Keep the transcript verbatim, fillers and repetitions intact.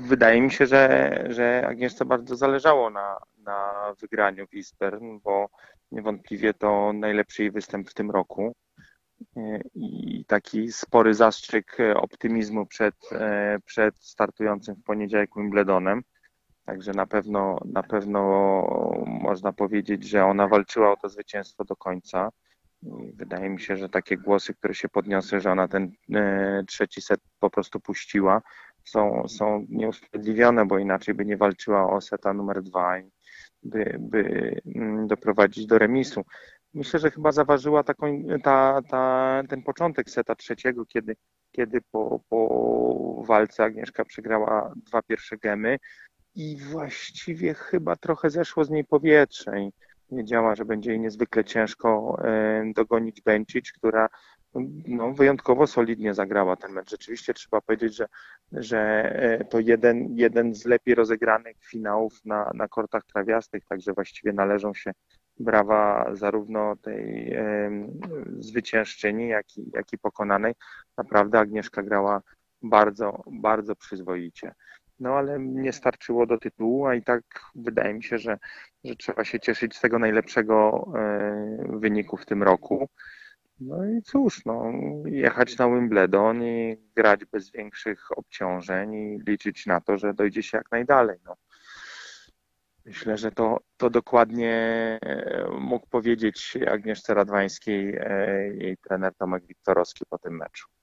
wydaje mi się, że, że Agnieszce bardzo zależało na, na wygraniu w Eastern, bo niewątpliwie to najlepszy jej występ w tym roku. I taki spory zastrzyk optymizmu przed, przed startującym w poniedziałek Wimbledonem. Także na pewno, na pewno można powiedzieć, że ona walczyła o to zwycięstwo do końca. I wydaje mi się, że takie głosy, które się podniosły, że ona ten e, trzeci set po prostu puściła, są, są nieusprawiedliwione, bo inaczej by nie walczyła o seta numer dwa i by, by mm, doprowadzić do remisu. Myślę, że chyba zaważyła taką, ta, ta, ten początek seta trzeciego, kiedy, kiedy po, po walce Agnieszka przegrała dwa pierwsze gemy i właściwie chyba trochę zeszło z niej powietrze i wiedziała, że będzie jej niezwykle ciężko e, dogonić Bencic, która no, wyjątkowo solidnie zagrała ten mecz. Rzeczywiście trzeba powiedzieć, że, że e, to jeden, jeden z lepiej rozegranych finałów na, na kortach trawiastych, także właściwie należą się brawa zarówno tej e, zwyciężczyni, jak i, jak i pokonanej. Naprawdę Agnieszka grała bardzo, bardzo przyzwoicie. No ale nie starczyło do tytułu, a i tak wydaje mi się, że, że trzeba się cieszyć z tego najlepszego e, wyniku w tym roku. No i cóż, no, jechać na Wimbledon i grać bez większych obciążeń i liczyć na to, że dojdzie się jak najdalej. No. Myślę, że to, to dokładnie e, mógł powiedzieć Agnieszce Radwańskiej e, jej trener Tomek Wiktorowski po tym meczu.